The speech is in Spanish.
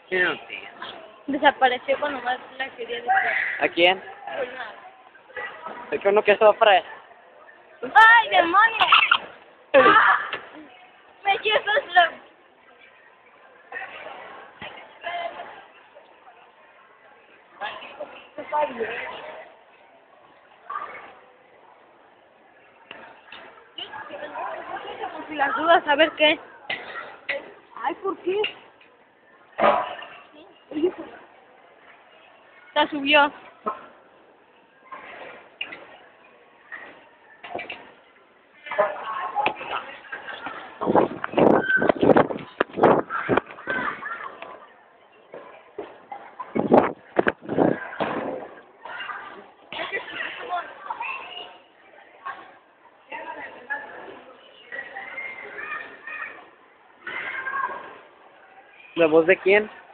Qué noticia. Desapareció cuando más la quería decir. ¿A quién? Pues nada. Es que uno que sopra. ¡Ay, demonio! ¡Ah! Me llevas la... Está bien. Si las dudas, a ver qué. Ay, ¿por qué? La subió. ¿La voz de quién?